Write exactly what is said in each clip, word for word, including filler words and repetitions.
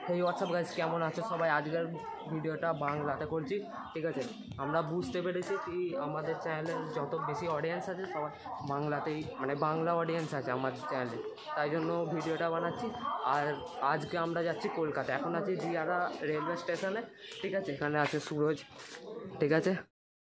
এই WhatsApp guys, কেমন আছো সবাই? আজকের ভিডিওটা বাংলাতে করছি, ঠিক আছে? আমরা বুঝতে পেরেছি কি আমাদের চ্যানেলের যত বেশি অডিয়েন্স আছে সবাই বাংলাতেই, মানে বাংলা অডিয়েন্স আছে আমাদের চ্যানেলে, তাই জন্য ভিডিওটা বানাচ্ছি। আর আজকে আমরা যাচ্ছি কলকাতা, এখন আছি দিয়ারা রেলওয়ে স্টেশনে, ঠিক আছে? এখানে আছে সুরজ, ঠিক আছে?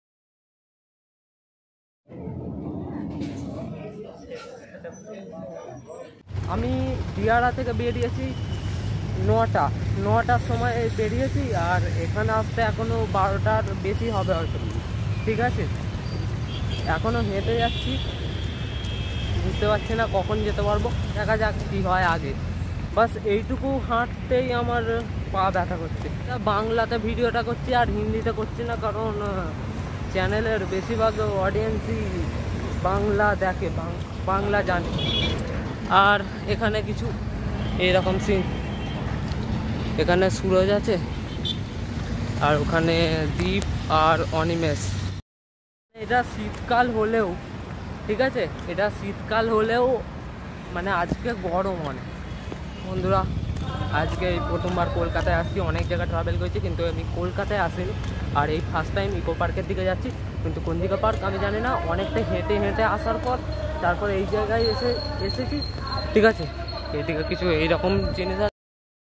আমি দিয়ারা থেকে বেরিয়েছি নটা নটার সময় বেরিয়েছি, আর এখানে আসতে এখনও বারোটার বেশি হবে হয়তো, ঠিক আছে? এখনও হেঁটে যাচ্ছি, বুঝতে পারছি না কখন যেতে পারবো, দেখা যাক কী হয় আগে। বাস এইটুকু হাঁটতেই আমার পা ব্যথা করছে। বাংলাতে ভিডিওটা করছি আর হিন্দিতে করছি না, কারণ চ্যানেলের বেশিরভাগ অডিয়েন্সই বাংলা দেখে, বাংলা জানে। আর এখানে কিছু এইরকম সিন, এখানে সুরজ আছে আর ওখানে দীপ আর অনিমেষ। এটা শীতকাল হলেও, ঠিক আছে, এটা শীতকাল হলেও মানে আজকে গরম অনেক। বন্ধুরা, আজকে এই প্রথমবার কলকাতায় আসছি, অনেক জায়গায় ট্রাভেল করেছি কিন্তু আমি কলকাতায় আসিনি। আর এই ফার্স্ট টাইম ইকো পার্কের দিকে যাচ্ছি, কিন্তু কোন দিকে পার্ক আমি জানি না। অনেকটা হেঁটে হেঁটে আসার পর তারপর এই জায়গায় এসে এসেছি, ঠিক আছে? এইদিকে কিছু এইরকম জিনিস আছে,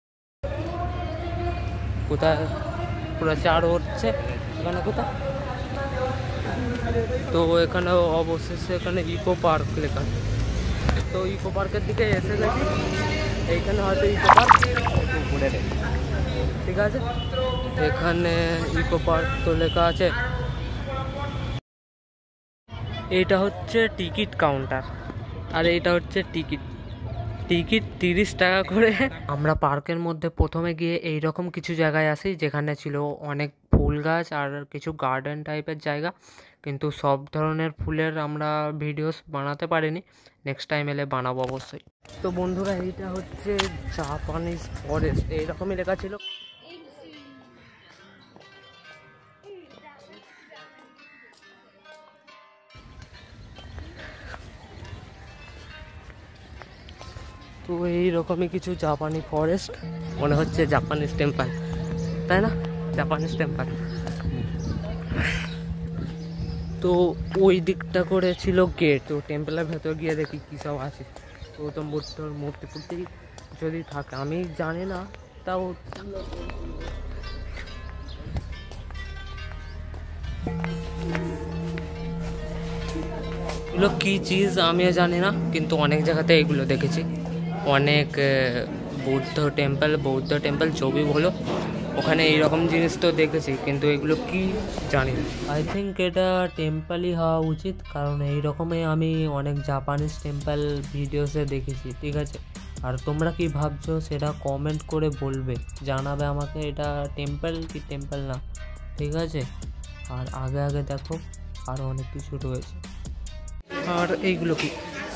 কোথায় পুরো চার হচ্ছে এখানে কোথায়, তো এখানে অবশেষে এখানে ইকো পার্ক লেখা, তো ইকো পার্কের দিকে এসে গেছি। এইখানে হয়তো ইকো পার্ক ঘুরে রে, ঠিক আছে? এখানে ইকো পার্ক তো লেখা আছে। এইটা হচ্ছে টিকিট কাউন্টার, আর এইটা হচ্ছে টিকিট টিকিট তিরিশ টাকা করে। আমরা পার্কের মধ্যে প্রথমে গিয়ে এইরকম কিছু জায়গায় আসি যেখানে ছিল অনেক ফুল গাছ আর কিছু গার্ডেন টাইপের জায়গা, কিন্তু সব ধরনের ফুলের আমরা ভিডিওস বানাতে পারিনি, নেক্সট টাইম এলে বানাবো অবশ্যই। তো বন্ধুরা, এইটা হচ্ছে জাপানিজ ফরেস্ট, এইরকমই লেখা ছিল। তো এইরকমই কিছু জাপানি ফরেস্ট, মনে হচ্ছে জাপানিজ টেম্পল, তাই না? Japanese temple. তো ওই দিকটা করে ছিল গেট, তো টেম্পলের ভেতর গিয়ে দেখি কী সব আছে। গৌতম বুদ্ধর মূর্তি ফুর্তি যদি থাকে, আমি জানি না, তাও এগুলো কী চিজ আমিও জানি না, কিন্তু অনেক জায়গাতে এগুলো দেখেছি। অনেক বৌদ্ধ টেম্পল বৌদ্ধ টেম্পল ছবি হলো ওখানে এইরকম জিনিস তো দেখেছি, কিন্তু এগুলো কি জানি না। আই থিঙ্ক এটা টেম্পলই হওয়া উচিত, কারণ এইরকমই আমি অনেক জাপানিজ টেম্পল ভিডিওসে দেখেছি, ঠিক আছে? আর তোমরা কি ভাবছো সেটা কমেন্ট করে বলবে, জানাবে আমাকে এটা টেম্পল কি টেম্পল না, ঠিক আছে? আর আগে আগে দেখো আরও অনেক কিছু রয়েছে। আর এইগুলো কি,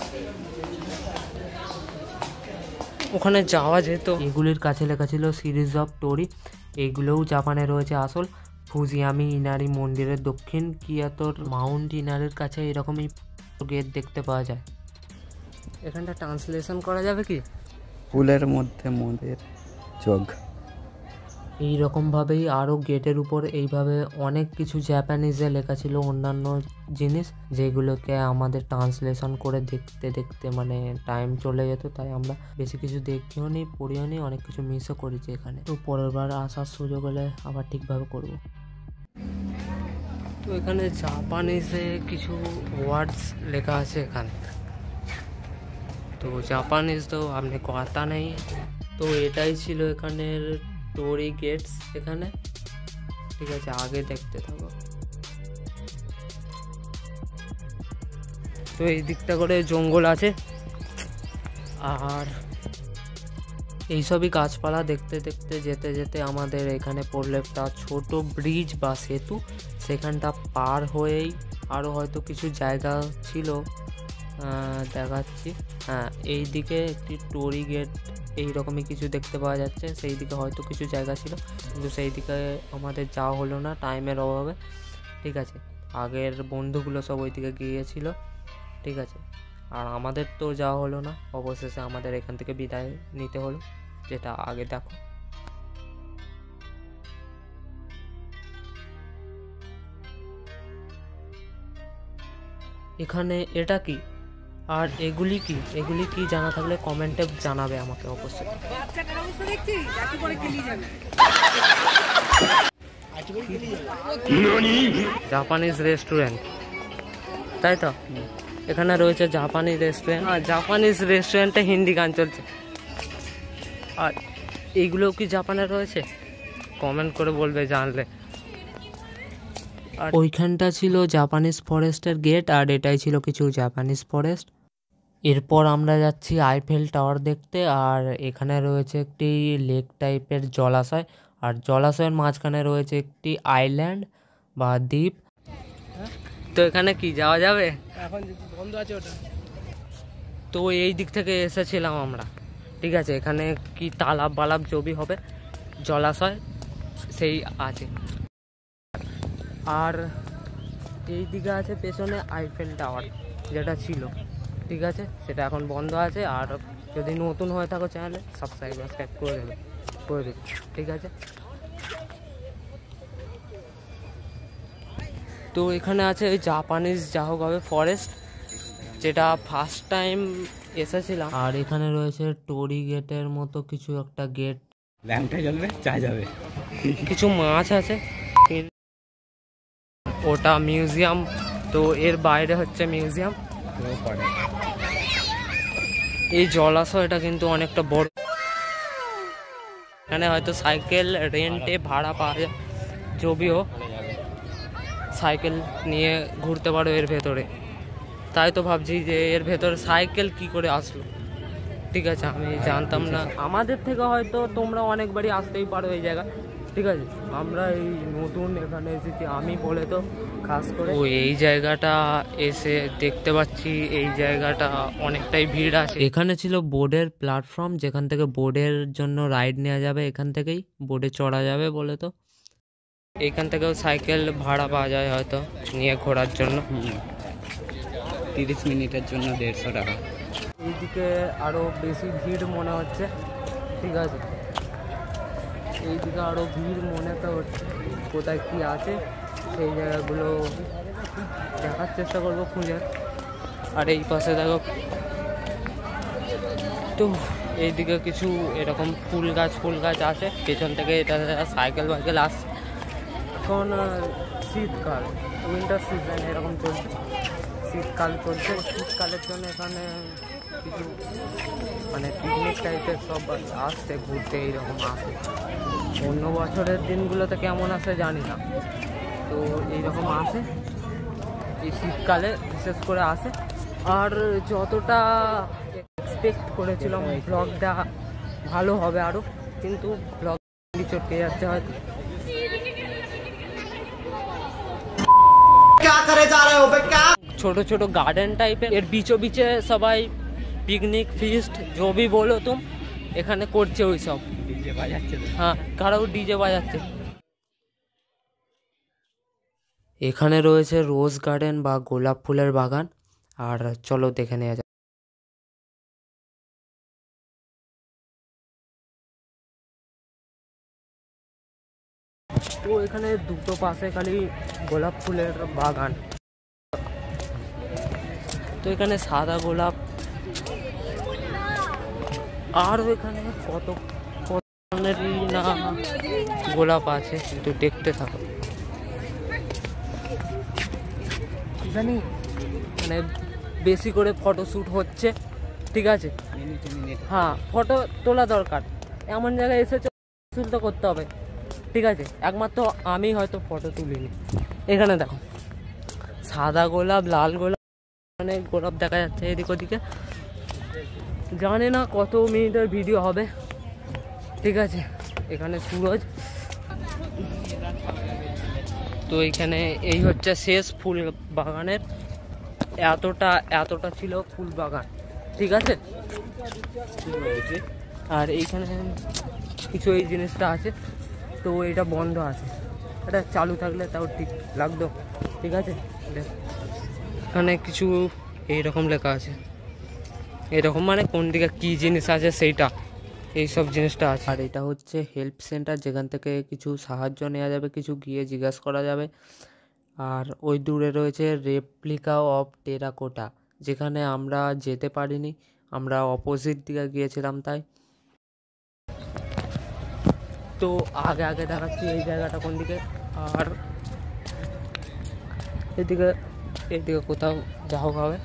ওখানে যাওয়া যেত। এগুলির কাছে লেখা ছিল সিরিজ অফ টোরি, এইগুলোও জাপানে রয়েছে। আসল ফুজিয়ামি ইনারি মন্দিরের দক্ষিণ কিয়োটোর মাউন্ট ইনারির কাছে এরকমই গেট দেখতে পাওয়া যায়। এখানটা ট্রান্সলেশন করা যাবে কি? ফুলের মধ্যে মনের চোখ। এইরকমভাবেই আরও গেটের উপর এইভাবে অনেক কিছু জাপানিজে লেখা ছিল, অন্যান্য জিনিস যেগুলোকে আমাদের ট্রান্সলেশন করে দেখতে দেখতে মানে টাইম চলে যেত, তাই আমরা বেশি কিছু দেখিও নি, পড়িও নি, অনেক কিছু মিসও করেছি এখানে। তো পরের বার আসার সুযোগ হলে আবার ঠিকভাবে করব। তো এখানে জাপানিজে কিছু ওয়ার্ডস লেখা আছে এখানে, তো জাপানিজ তো আপনি কথা নেই। তো এটাই ছিল এখানের টোরি গেটস এখানে, ঠিক আছে? আগে দেখতে থাকো। তো এই দিকটা করে জঙ্গল আছে, আর এইসবই গাছপালা দেখতে দেখতে যেতে যেতে আমাদের এখানে পড়লে একটা ছোট ব্রিজ বা সেতু, সেখানটা পার হয়েই আরও হয়তো কিছু জায়গা ছিল, দেখাচ্ছি। হ্যাঁ, এই দিকে একটি টোরি গেট এইরকমই কিছু দেখতে পাওয়া যাচ্ছে, সেই দিকে হয়তো কিছু জায়গা ছিল, কিন্তু সেই দিকে আমাদের যাওয়া হলো না টাইমের অভাবে, ঠিক আছে? আগের বন্ধুগুলো সব ওই দিকে গিয়েছিল, ঠিক আছে? আর আমাদের তো যাওয়া হলো না, অবশেষে আমাদের এখান থেকে বিদায় নিতে হলো, যেটা আগে দেখো। এখানে এটা কি আর এগুলি কি এগুলি কি জানা থাকলে কমেন্টে জানাবে আমাকে অবশ্যই। জাপানিজ রেস্টুরেন্ট, তাই তো? এখানে রয়েছে জাপানিজ রেস্টুরেন্ট, আর জাপানিজ রেস্টুরেন্টে হিন্দি গান চলছে। আর এইগুলোও কি জাপানে রয়েছে? কমেন্ট করে বলবে জানলে। আর ওইখানটা ছিল জাপানিজ ফরেস্টের গেট, আর এটাই ছিল কিছু জাপানিজ ফরেস্ট। এরপর আমরা যাচ্ছি আইফেল টাওয়ার দেখতে। আর এখানে রয়েছে একটি লেক টাইপের জলাশয়, আর জলাশয়ের মাঝখানে রয়েছে একটি আইল্যান্ড বা দ্বীপ। তো এখানে কি যাওয়া যাবে? এখন বন্ধ আছে ওটা। তো এই দিক থেকে এসেছিলাম আমরা, ঠিক আছে। এখানে কি তালাব বালাব জবি হবে, জলাশয় সেই আছে। আর এই দিকে আছে পেছনে আইফেল টাওয়ার যেটা ছিল, ঠিক আছে। সেটা এখন বন্ধ আছে। আর যদি নতুন হয়ে থাকো চ্যানেলে সাবস্ক্রাইব সাবস্ক্রাইব করে দেবে করে দেবে ঠিক আছে। তো এখানে আছে জাপানিজ যা হোক হবে ফরেস্ট, যেটা ফার্স্ট টাইম এসেছিলাম। আর এখানে রয়েছে টোরি গেটের মতো কিছু একটা গেট, ল্যাম্পটা জ্বলবে, চা যাবে, কিছু মাছ আছে, ওটা মিউজিয়াম। তো এর বাইরে হচ্ছে মিউজিয়াম। এই জলাশয়টা কিন্তু অনেকটা বড়, এখানে হয়তো সাইকেল রেন্টে ভাড়া পাওয়া যায়, যদিও সাইকেল নিয়ে ঘুরতে পারো এর ভেতরে। তাই তো ভাবছি যে এর ভেতরে সাইকেল কি করে আসলো, ঠিক আছে, আমি জানতাম না। আমাদের থেকে হয়তো তোমরা অনেকবারই আসতেই পারো এই জায়গা, ঠিক আছে। আমরা এই নতুন এখানে এসেছি আমি বলে তো খাস করে। ও এই জায়গাটা এসে দেখতে পাচ্ছি এই জায়গাটা অনেকটাই ভিড় আছে। এখানে ছিল বোর্ডের প্ল্যাটফর্ম, যেখান থেকে বোর্ডের জন্য রাইড নেওয়া যাবে, এখান থেকেই বোর্ডে চড়া যাবে বলে তো। এইখান থেকেও সাইকেল ভাড়া পাওয়া যায় হয়তো নিয়ে ঘোরার জন্য, তিরিশ মিনিটের জন্য দেড়শো টাকা। এইদিকে আরও বেশি ভিড় মনে হচ্ছে, ঠিক আছে। এইদিকে আরও ভিড় মনে তো হচ্ছে, কোথায় কী আছে সেই জায়গাগুলো দেখার চেষ্টা করবো খুঁজে। আর এই পাশে দেখো, তো এইদিকে কিছু এরকম ফুল গাছ ফুল গাছ আছে পেছন থেকে। এটা সাইকেল ফাইকেল আসছে। এখন শীতকাল, উইন্টার সিজন এরকম চলছে, শীতকাল চলছে। শীতকালের জন্য এখানে কিছু মানে পিকনিক টাইপের সব আসছে ঘুরতে, এইরকম আসে। অন্য বছরের দিনগুলোতে কেমন আসে জানি না, তো এইরকম আসে এই শীতকালে বিশেষ করে আসে। আর যতটা এক্সপেক্ট করেছিলাম ব্লগটা ভালো হবে আরও, কিন্তু ব্লগ চটকে যাচ্ছে হয়তো। ছোট ছোট গার্ডেন টাইপের, এর বিচো বিচে সবাই পিকনিক ফিস্ট जो भी बोलो तुम এখানে করছে ওই সব। ডিজে বাজাচ্ছে, হ্যাঁ, কারো ডিজে বাজাচ্ছে। এখানে রয়েছে রোজ গার্ডেন বা গোলাপ ফুলের বাগান। আর চলো দেখে নেওয়া যাক। তো এখানে দুটো পাশে খালি গোলাপ ফুলের বাগান। তো এখানে সাদা গোলাপ, আর এখানে কত কত ধরনেরই না গোলাপ আছে, কিন্তু দেখতে থাকো। জানি মানে বেশি করে ফটোশ্যুট হচ্ছে, ঠিক আছে। হ্যাঁ, ফটো তোলা দরকার, এমন জায়গায় এসেছে শুট তো করতে হবে, ঠিক আছে। একমাত্র আমি হয়তো ফটো তুলিনি। এখানে দেখো সাদা গোলাপ, লাল গোলাপ, মানে গোলাপ দেখা যাচ্ছে এদিক ওদিকে। জানি না কত মিনিটের ভিডিও হবে, ঠিক আছে। এখানে সুরজ। তো এইখানে এই হচ্ছে শেষ ফুল বাগানের, এতটা এতটা ছিল ফুল বাগান, ঠিক আছে। আর এইখানে কিছু এই জিনিসটা আছে, তো এটা বন্ধ আছে, এটা চালু থাকলে তাও ঠিক লাগতো, ঠিক আছে। এখানে কিছু এইরকম লেখা আছে, এরকম মানে কোন দিকে কী জিনিস আছে সেইটা, এইসব জিনিসটা আছে। আর এটা হচ্ছে হেল্প সেন্টার, যেখান থেকে কিছু সাহায্য নেওয়া যাবে, কিছু গিয়ে জিজ্ঞাসা করা যাবে। আর ওই দূরে রয়েছে রেপ্লিকা অফ টেরাকোটা, যেখানে আমরা যেতে পারিনি, আমরা অপোজিট দিকে গিয়েছিলাম তাই। তো আগে আগে দেখাচ্ছি এই জায়গাটা কোন দিকে, আর এদিকে এদিকে কোথাও যা হোক হবে।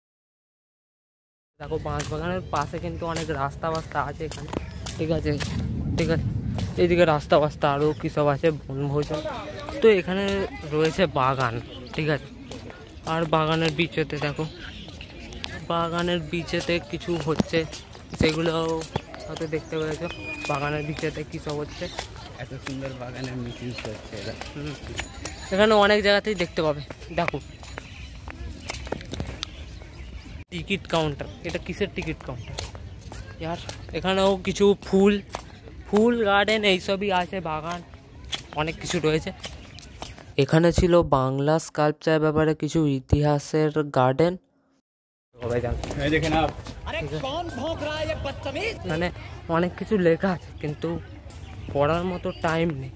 দেখো বাঁশ বাগানের পাশে কিন্তু অনেক রাস্তা বাস্তা আছে এখানে, ঠিক আছে ঠিক আছে এইদিকে রাস্তা বাস্তা আরও কী সব আছে বনভোজন। তো এখানে রয়েছে বাগান, ঠিক আছে। আর বাগানের বিচেতে দেখো, বাগানের বিচেতে কিছু হচ্ছে, সেগুলো হয়তো দেখতে পেয়েছো। বাগানের বিচেতে কী সব হচ্ছে, এত সুন্দর বাগানের মিটিং করছে এরা। এখানে অনেক জায়গাতেই দেখতে পাবে। দেখো টিকিট কাউন্টার, এটা কিসের টিকিট কাউন্টার ইয়ার? এখানেও কিছু ফুল ফুল গার্ডেন এইসবই আছে, বাগান অনেক কিছু রয়েছে। এখানে ছিল বাংলা স্কাল্পচার ব্যাপারে কিছু ইতিহাসের গার্ডেন, মানে অনেক কিছু লেখা আছে কিন্তু পড়ার মতো টাইম নেই।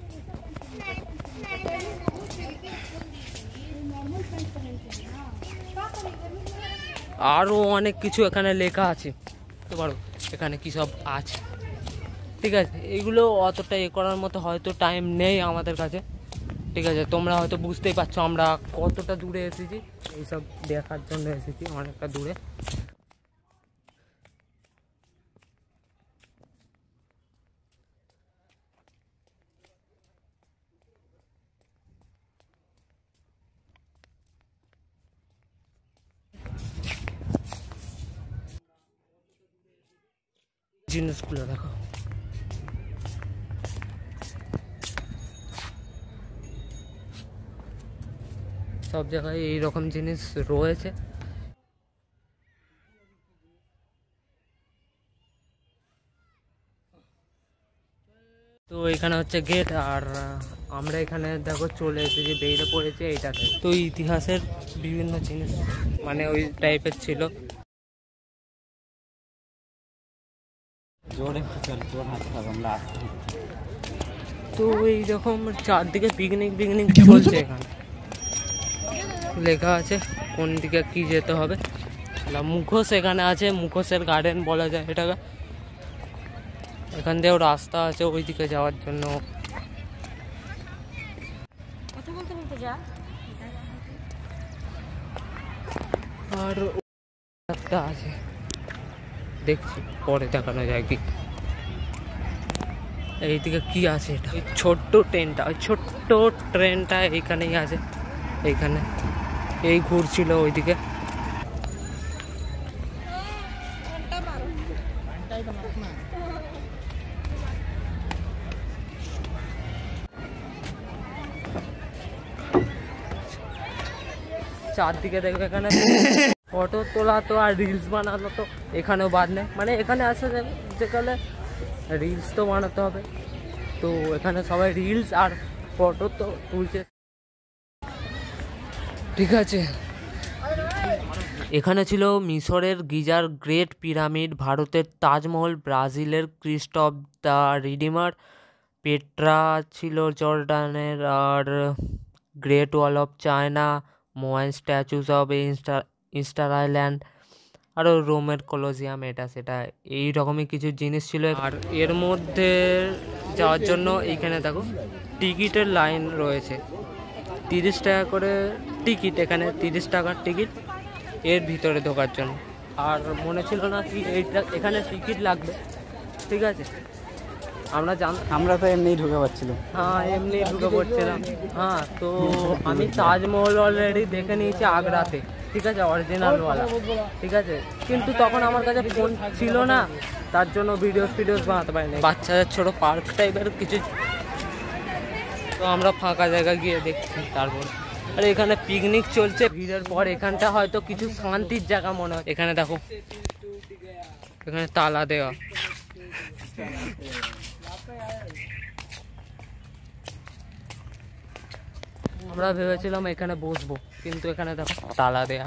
আরও অনেক কিছু এখানে লেখা আছে, বুঝতে পারো এখানে কী সব আছে, ঠিক আছে। এইগুলো অতটা এ করার মতো হয়তো টাইম নেই আমাদের কাছে, ঠিক আছে। তোমরা হয়তো বুঝতেই পারছো আমরা কতটা দূরে এসেছি, এইসব দেখার জন্য এসেছি অনেকটা দূরে। জিনিসগুলো দেখো, সব জায়গায় এইরকম জিনিস রয়েছে। তো এখানে হচ্ছে গেট, আর আমরা এখানে দেখো চলে এসেছি, বেরিয়ে পড়েছে এইটাতে। তো ইতিহাসের বিভিন্ন জিনিস মানে ওই টাইপের ছিল। তো এইরকম চারদিকে পিকনিক পিকনিক চলছে। এখানে লেখা আছে কোন দিকে কি যেতে হবে। মুখোশ এখানে আছে, মুখোশের গার্ডেন বলা যায় এটাকে। এখান দিয়েও রাস্তা আছে ওই দিকে যাওয়ার জন্য। আর একটা আছে, দেখছি পরে দেখানো যায় কি। এইদিকে কি আছে, এটা ওই ছোট্ট ট্রেনটা, ওই ছোট্ট ট্রেনটা এইখানেই আছে, এইখানে এই ঘুরছিল ওইদিকে। চারদিকে দেখবে এখানে ফটো তোলা তো আর রিলস বানানো তো এখানেও বাদ নেই, মানে এখানে আসে যেখানে রিলস তো বানাতে হবে। তো এখানে সবাই রিলস আর ফটো তো তুলছে, ঠিক আছে। এখানে ছিল মিশরের গিজার গ্রেট পিরামিড, ভারতের তাজমহল, ব্রাজিলের Christ of the Redeemer, Petra ছিল জর্ডানের, আর Great Wall of China, Moai statues of Easter Easter Island, আরও রোমের কলোজিয়াম, এটা সেটা এই রকমই কিছু জিনিস ছিল। আর এর মধ্যে যাওয়ার জন্য এইখানে দেখো টিকিটের লাইন রয়েছে, তিরিশ টাকা করে টিকিট, এখানে তিরিশ টাকার টিকিট এর ভিতরে ঢোকার জন্য। আর মনে ছিল না কি এইটা এখানে টিকিট লাগবে, ঠিক আছে। আমরা জান আমরা তো এমনিই ঢুকে পাচ্ছিলাম, হ্যাঁ এমনি ঢুকে পড়ছিলাম। হ্যাঁ তো আমি তাজমহল অলরেডি দেখে নিয়েছি আগ্রাতে, ঠিক আছে, অরিজিনালওয়ালা, ঠিক আছে। কিন্তু তখন আমার কাছে ফোন ছিল না, তার জন্য ভিডিওস ভিডিওস বানাতে পারিনি। বাচ্চাদের ছোটো পার্ক টাইপের কিছু, তো আমরা ফাঁকা জায়গা গিয়ে দেখছি। তারপর আর এখানে পিকনিক চলছে, ভিড়ের পর এখানটা হয়তো কিছু শান্তির জায়গা মনে হয়। এখানে দেখো এখানে তালা দেওয়া, আমরা ভেবেছিলাম এখানে বসবো, কিন্তু এখানে দেখো তালা দেয়া।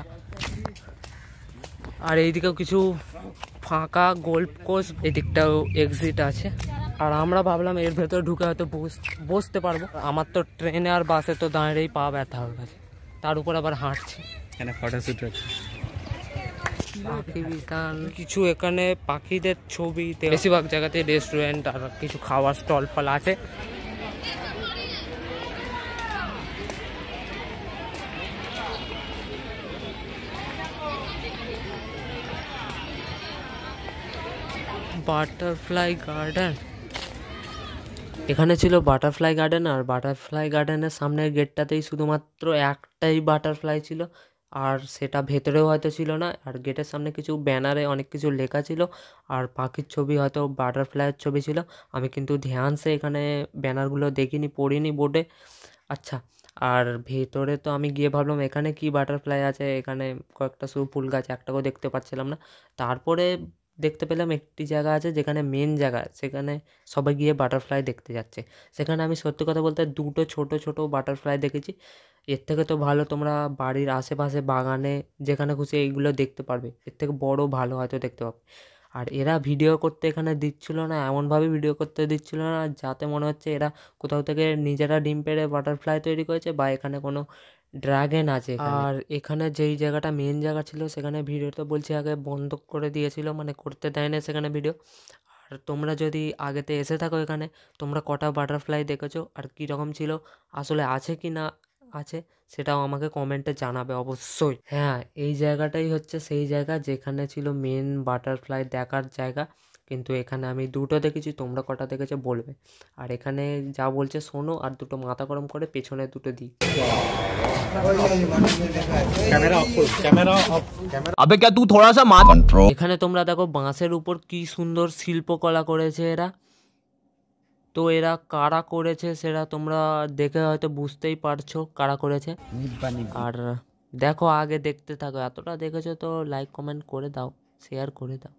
আর এইদিকেও কিছু ফাঁকা গোল্ফ কোর্স, এদিকটাও এক্সিট আছে। আর আমরা ভাবলাম এর ভেতরে ঢুকে হয়তো বসতে পারবো। আমার তো ট্রেনে আর বাসে তো দাঁড়িয়েই পা ব্যথা হয়ে গেছে, তার উপর আবার হাঁটছি। এখানে ফটোশ্যুট হচ্ছে, পাখি বিতান কিছু, এখানে পাখিদের ছবি, বেশিরভাগ জায়গাতে রেস্টুরেন্ট আর কিছু খাওয়ার স্টল ফল আছে। বাটারফ্লাই গার্ডেন, এখানে ছিল বাটারফ্লাই গার্ডেন। আর বাটারফ্লাই গার্ডেনের সামনের গেটটাতেই শুধুমাত্র একটাই বাটারফ্লাই ছিল, আর সেটা ভেতরেও হয়তো ছিল না। আর গেটের সামনে কিছু ব্যানারে অনেক কিছু লেখা ছিল, আর পাখির ছবি, হয়তো বাটারফ্লাইয়ের ছবি ছিল। আমি কিন্তু ধ্যানসে এখানে ব্যানারগুলো দেখিনি, পড়িনি বোর্ডে। আচ্ছা, আর ভেতরে তো আমি গিয়ে ভাবলাম এখানে কি বাটারফ্লাই আছে, এখানে কয়েকটা শুধু ফুল গাছ, একটাকেও দেখতে পাচ্ছিলাম না। তারপরে দেখতে পেলাম একটি জায়গা আছে যেখানে মেন জায়গা, সেখানে সবাই গিয়ে বাটারফ্লাই দেখতে যাচ্ছে। সেখানে আমি সত্যি কথা বলতে দুটো ছোট ছোট বাটারফ্লাই দেখেছি। এর থেকে তো ভালো তোমরা বাড়ির আশেপাশে বাগানে যেখানে খুশি এইগুলো দেখতে পারবে, এর থেকে বড় ভালো হয়তো দেখতে পাবে। আর এরা ভিডিও করতে এখানে দিচ্ছিল না, এমনভাবে ভিডিও করতে দিচ্ছিল না যাতে মনে হচ্ছে এরা কোথাও থেকে নিজেরা ডিম পেড়ে বাটারফ্লাই তৈরি করেছে, বা এখানে কোনো ড্রাগন আছে। আর এখানে যেই জায়গাটা মেন জায়গা ছিল সেখানে ভিডিওটা বলছি আগে বন্ধ করে দিয়েছিল, মানে করতে দেয় না সেখানে ভিডিও। আর তোমরা যদি আগেতে এসে থাকো এখানে, তোমরা কটা বাটারফ্লাই দেখেছো আর কীরকম ছিল, আসলে আছে কি না আছে সেটাও আমাকে কমেন্টে জানাবে অবশ্যই। হ্যাঁ, এই জায়গাটাই হচ্ছে সেই জায়গা যেখানে ছিল মেন বাটারফ্লাই দেখার জায়গা, কিন্তু এখানে আমি দুটো দেখেছি, তোমরা কটা দেখেছো বলবে। আর এখানে যা বলছে শোনো, আর দুটো মাথা গরম করে পেছনে দুটো দিই। अबे क्या तू थोड़ा सा मान এখানে তোমরা দেখো বাঁশের উপর কি সুন্দর শিল্পকলা করেছে এরা। তো এরা কারা করেছে সেটা তোমরা দেখে হয়তো বুঝতেই পারছো কারা করেছে। আর দেখো, আগে দেখতে থাকো, এতটা দেখেছো তো লাইক কমেন্ট করে দাও, শেয়ার করে দাও।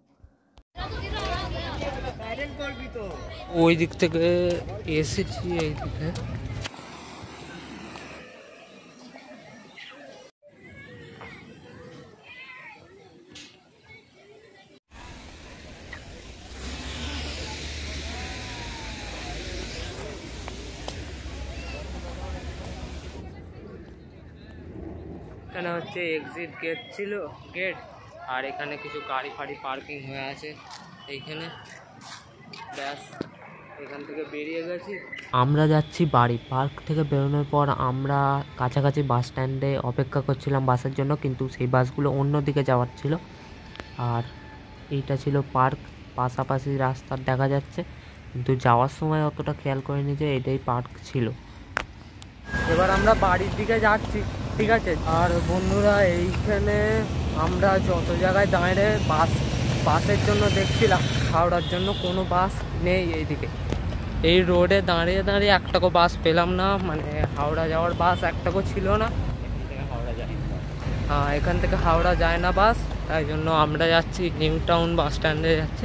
ওই দিক থেকে এসেছি এই দিকে। এখানে হচ্ছে এক্সিট গেট ছিল, গেট। আর এখানে কিছু গাড়ি ফাড়ি পার্কিং হয়ে আছে এইখানে। ব্যাস, এখান থেকে বেরিয়ে গেছি। আমরা যাচ্ছি বাড়ি। পার্ক থেকে বেরোনোর পর আমরা কাছাকাছি বাস স্ট্যান্ডে অপেক্ষা করছিলাম বাসের জন্য, কিন্তু সেই বাসগুলো অন্য দিকে যাওয়ার ছিল। আর এইটা ছিল পার্ক, পাশাপাশি রাস্তা দেখা যাচ্ছে, কিন্তু যাওয়ার সময় অতটা খেয়াল করিনি যে এটাই পার্ক ছিল। এবার আমরা বাড়ির দিকে যাচ্ছি, ঠিক আছে। আর বন্ধুরা, এইখানে আমরা যত জায়গায় দাঁড়িয়ে বাস বাসের জন্য দেখছিলাম, হাওড়ার জন্য কোনো বাস নেই এইদিকে। এই রোডে দাঁড়িয়ে দাঁড়িয়ে একটাকো বাস পেলাম না, মানে হাওড়া যাওয়ার বাস একটাকো ছিল না। হ্যাঁ, এখান থেকে হাওড়া যায় না বাস, তাই জন্য আমরা যাচ্ছি নিউ টাউন বাস স্ট্যান্ডে যাচ্ছি।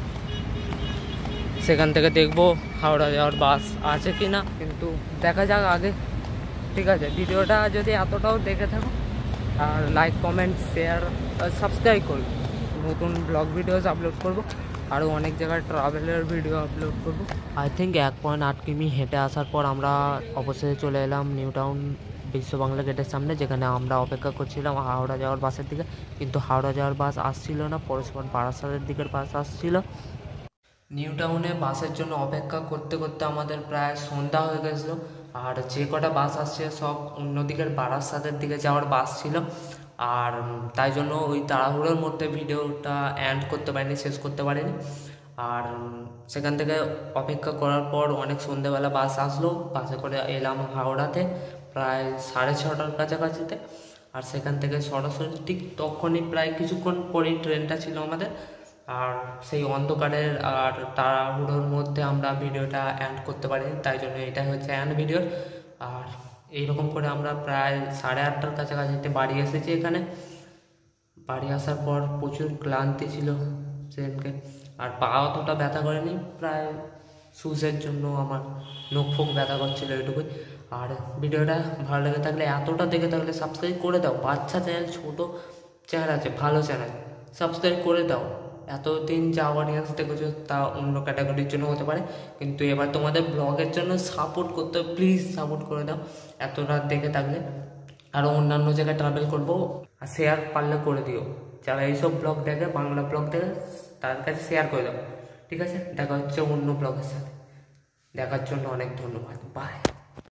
সেখান থেকে দেখবো হাওড়া যাওয়ার বাস আছে কি না, কিন্তু দেখা যাক আগে, ঠিক আছে। ভিডিওটা যদি এতটাও দেখে থাকো, আর লাইক কমেন্ট শেয়ার সাবস্ক্রাইব করবো। নতুন ব্লগ ভিডিওস আপলোড করবো, আরও অনেক জায়গায় ট্রাভেলের ভিডিও আপলোড করবো। আই থিঙ্ক এক পয়েন্ট আট কিমি হেঁটে আসার পর আমরা অবশ্যই চলে এলাম নিউ টাউন বিশ্ব বাংলা গেটের সামনে, যেখানে আমরা অপেক্ষা করছিলাম হাওড়া যাওয়ার বাসের দিকে। কিন্তু হাওড়া যাওয়ার বাস আসছিল না, পরস্পর বারাসাতের দিকের বাস আসছিল। নিউ টাউনে বাসের জন্য অপেক্ষা করতে করতে আমাদের প্রায় সন্ধ্যা হয়ে গেছিলো। আর যে কটা বাস আসছে সব অন্যদিকের বারাসাতের দিকে যাওয়ার বাস ছিল। আর তাই জন্য ওই তাড়াহুড়োর মধ্যে ভিডিওটা এন্ড করতে পারিনি, শেষ করতে পারিনি। আর সেখান থেকে অপেক্ষা করার পর অনেক সন্ধ্যেবেলা বাস আসলো, বাসে করে এলাম হাওড়াতে প্রায় সাড়ে ছটার কাছাকাছিতে। আর সেখান থেকে সরাসরি ঠিক তখনই প্রায় কিছুক্ষণ পরেই ট্রেনটা ছিল আমাদের। আর সেই অন্ধকারের আর তাড়াহুড়োর মধ্যে আমরা ভিডিওটা এন্ড করতে পারিনি, তাই জন্য এটাই হচ্ছে এন্ড ভিডিও। আর এইরকম করে আমরা প্রায় সাড়ে আটটার কাছাকাছিতে বাড়ি এসেছি এখানে। বাড়ি আসার পর প্রচুর ক্লান্তি ছিল সেদিনকে, আর পা অতটা ব্যথা করেনি, প্রায় শুজের জন্য আমার নখ ফোক ব্যথা করছিলো এটুকুই। আর ভিডিওটা ভালো লেগে থাকলে, এতটা দেখে থাকলে সাবস্ক্রাইব করে দাও। বাচ্চা চ্যানেল, ছোটো চ্যানেল আছে, ভালো চ্যানেল, সাবস্ক্রাইব করে দাও। এতদিন যা অডিয়েন্স দেখেছো তা অন্য ক্যাটাগরির জন্য হতে পারে, কিন্তু এবার তোমাদের ব্লগের জন্য সাপোর্ট করতে হবে, প্লিজ সাপোর্ট করে দাও। এত রাত দেখে থাকলে আরও অন্যান্য জায়গায় ট্রাভেল করবো, আর শেয়ার পারলে করে দিও। যারা এইসব ব্লগ দেখে, বাংলা ব্লগ দেখে, তার কাছে শেয়ার করে দাও, ঠিক আছে? দেখা হচ্ছে অন্য ব্লগের সাথে। দেখার জন্য অনেক ধন্যবাদ, বাই।